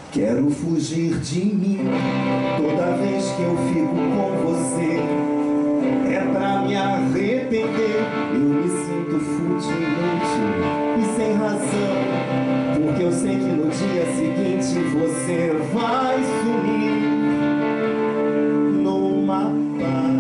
Quero fugir de mim toda vez que eu fico com você. É pra me arrepender, eu me sinto fútil, inútil e sem razão, porque eu sei que no dia seguinte você vai sumir no mapa.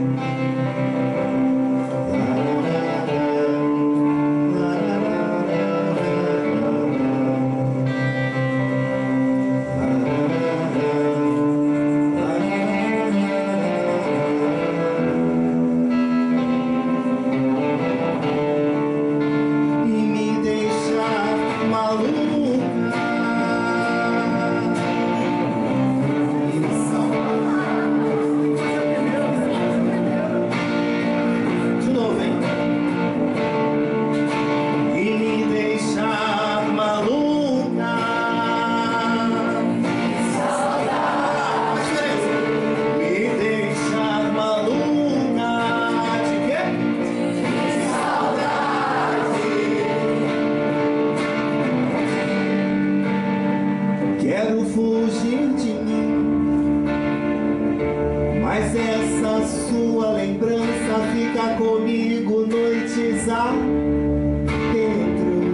Quero fugir de mim, mas essa sua lembrança fica comigo noites adentro.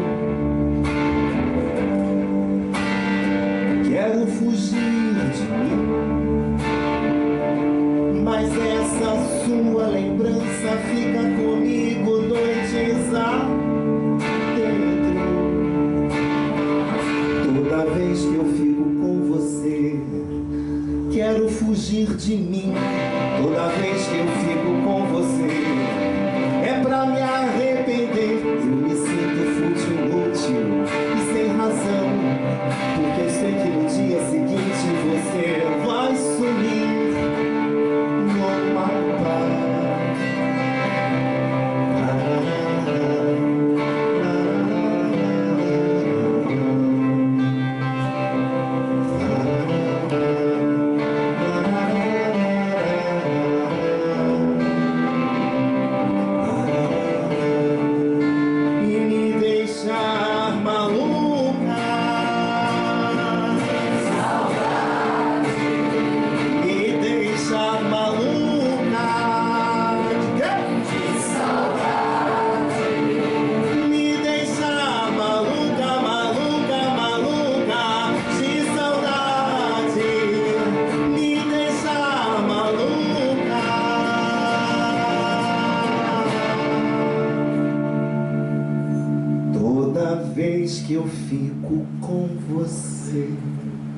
Quero fugir de mim, mas essa sua lembrança fica comigo noites adentro. Toda vez que eu fico com você, quero fugir de mim. Toda vez que eu fico com você, é pra me arrepender. Eu me sinto fútil, inútil e sem razão, porque eu sei que no dia seguinte você vai sumir no mapa. Toda vez que eu fico com você.